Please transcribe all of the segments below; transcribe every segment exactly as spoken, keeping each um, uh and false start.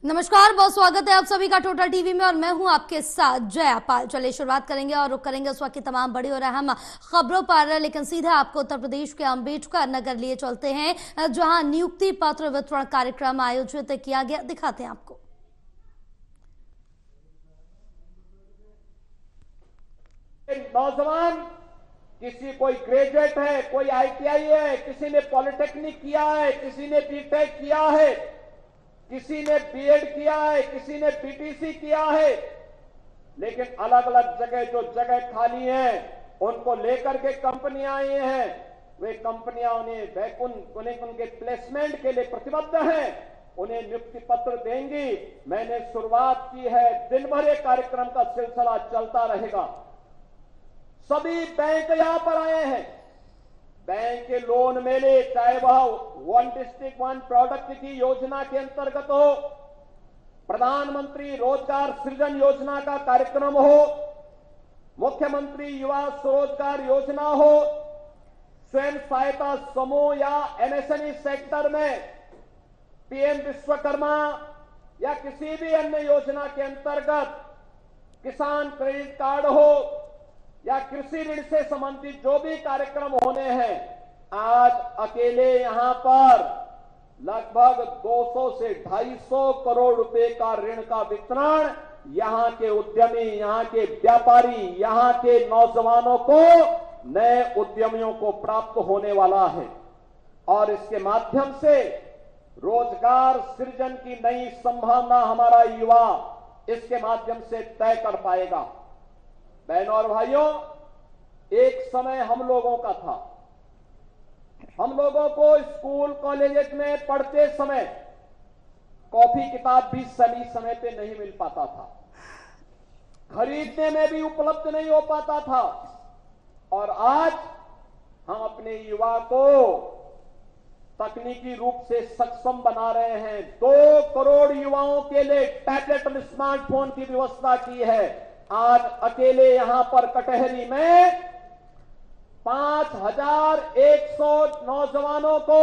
नमस्कार, बहुत स्वागत है आप सभी का टोटल टीवी में और मैं हूं आपके साथ जया पाल। चलिए शुरुआत करेंगे और रुक करेंगे उस वक्त की तमाम बड़ी और अहम खबरों पर, लेकिन सीधे आपको उत्तर प्रदेश के अंबेडकर नगर लिए चलते हैं जहां नियुक्ति पत्र वितरण कार्यक्रम आयोजित किया गया। दिखाते हैं आपको। नौजवान, किसी कोई ग्रेजुएट है, कोई आईटीआई है, किसी ने पॉलिटेक्निक किया है, किसी ने बीटेक किया है, किसी ने बीएड किया है, किसी ने पीटीसी किया है, लेकिन अलग अलग जगह जो जगह खाली है उनको लेकर के कंपनियां आई हैं। वे कंपनियां उन्हें वैकुन उन्हें उनके प्लेसमेंट के लिए प्रतिबद्ध हैं, उन्हें नियुक्ति पत्र देंगी। मैंने शुरुआत की है, दिन भर ये कार्यक्रम का सिलसिला चलता रहेगा। सभी बैंक यहां पर आए हैं। बैंक के लोन मेले, चाहे वह वन डिस्ट्रिक्ट वन प्रोडक्ट की योजना के अंतर्गत हो, प्रधानमंत्री रोजगार सृजन योजना का कार्यक्रम हो, मुख्यमंत्री युवा स्वरोजगार योजना हो, स्वयं सहायता समूह या एमएसएमई सेक्टर में पीएम विश्वकर्मा या किसी भी अन्य योजना के अंतर्गत किसान क्रेडिट कार्ड हो या कृषि ऋण से संबंधित जो भी कार्यक्रम होने हैं, आज अकेले यहां पर लगभग दो सौ से ढाई सौ करोड़ रुपए का ऋण का वितरण यहां के उद्यमी, यहां के व्यापारी, यहां के नौजवानों को, नए उद्यमियों को प्राप्त होने वाला है और इसके माध्यम से रोजगार सृजन की नई संभावना हमारा युवा इसके माध्यम से तय कर पाएगा। बहनों और भाइयों, एक समय हम लोगों का था, हम लोगों को स्कूल कॉलेज में पढ़ते समय कॉपी किताब भी सही समय पे नहीं मिल पाता था, खरीदने में भी उपलब्ध नहीं हो पाता था। और आज हम अपने युवा को तकनीकी रूप से सक्षम बना रहे हैं। दो करोड़ युवाओं के लिए टैबलेट और स्मार्टफोन की व्यवस्था की है। आज अकेले यहां पर कटहरी में पांच हजार एक सौ नौजवानों को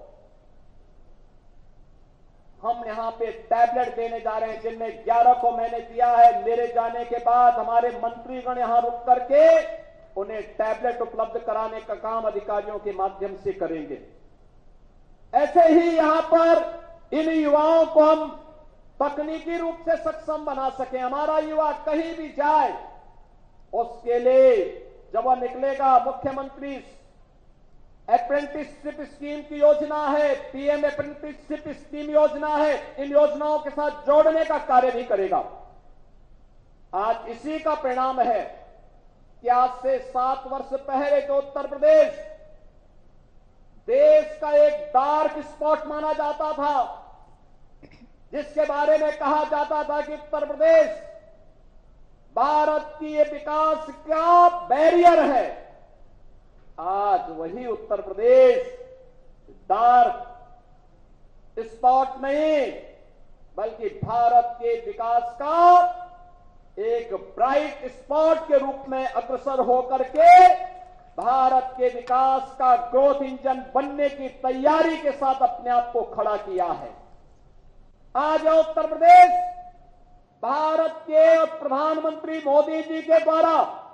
हम यहां पे टैबलेट देने जा रहे हैं, जिनमें ग्यारह को मैंने दिया है। मेरे जाने के बाद हमारे मंत्रीगण यहां रुक करके उन्हें टैबलेट उपलब्ध कराने का काम अधिकारियों के माध्यम से करेंगे। ऐसे ही यहां पर इन युवाओं को हम तकनीकी रूप से सक्षम बना सके। हमारा युवा कहीं भी जाए, उसके लिए जब वह निकलेगा, मुख्यमंत्री अप्रेंटिसशिप स्कीम की योजना है, पीएम अप्रेंटिसशिप स्कीम योजना है, इन योजनाओं के साथ जोड़ने का कार्य भी करेगा। आज इसी का परिणाम है कि आज से सात वर्ष पहले जो उत्तर प्रदेश देश का एक डार्क स्पॉट माना जाता था, जिसके बारे में कहा जाता था कि उत्तर प्रदेश भारत की ये विकास का बैरियर है, आज वही उत्तर प्रदेश डार्क स्पॉट नहीं बल्कि भारत के विकास का एक ब्राइट स्पॉट के रूप में अग्रसर होकर के भारत के विकास का ग्रोथ इंजन बनने की तैयारी के साथ अपने आप को खड़ा किया है। आज उत्तर प्रदेश भारत के प्रधानमंत्री मोदी जी के द्वारा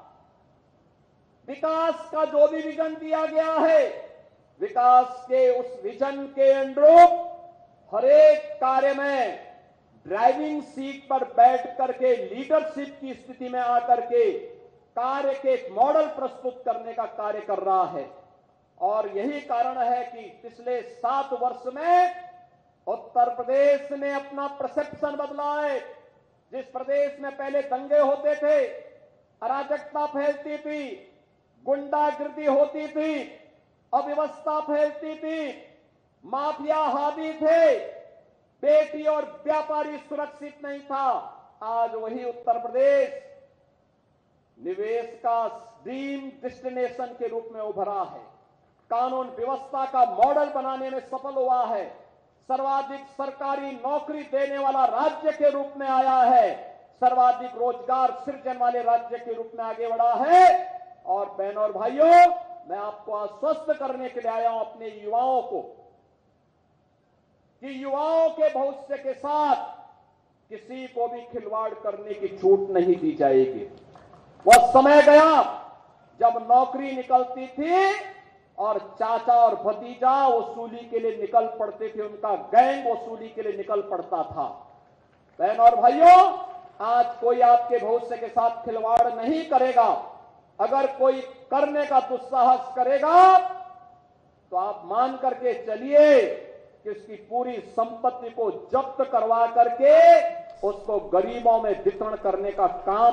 विकास का जो भी विजन दिया गया है, विकास के उस विजन के अनुरूप हर एक कार्य में ड्राइविंग सीट पर बैठ करके लीडरशिप की स्थिति में आकर के कार्य के एक मॉडल प्रस्तुत करने का कार्य कर रहा है। और यही कारण है कि पिछले सात वर्ष में उत्तर प्रदेश ने अपना परसेप्शन बदला है। जिस प्रदेश में पहले दंगे होते थे, अराजकता फैलती थी, गुंडागिर्दी होती थी, अव्यवस्था फैलती थी, माफिया हावी थे, बेटी और व्यापारी सुरक्षित नहीं था, आज वही उत्तर प्रदेश निवेश का ड्रीम डेस्टिनेशन के रूप में उभरा है, कानून व्यवस्था का मॉडल बनाने में सफल हुआ है, सर्वाधिक सरकारी नौकरी देने वाला राज्य के रूप में आया है, सर्वाधिक रोजगार सृजन वाले राज्य के रूप में आगे बढ़ा है। और बहनों और भाइयों, मैं आपको आश्वस्त करने के लिए आया हूं अपने युवाओं को कि युवाओं के भविष्य के साथ किसी को भी खिलवाड़ करने की छूट नहीं दी जाएगी। वह समय गया जब नौकरी निकलती थी और चाचा और भतीजा वसूली के लिए निकल पड़ते थे, उनका गैंग वसूली के लिए निकल पड़ता था। बहन और भाइयों, आज कोई आपके भविष्य के साथ खिलवाड़ नहीं करेगा। अगर कोई करने का दुस्साहस करेगा तो आप मान करके चलिए कि उसकी पूरी संपत्ति को जब्त करवा करके उसको गरीबों में वितरण करने का काम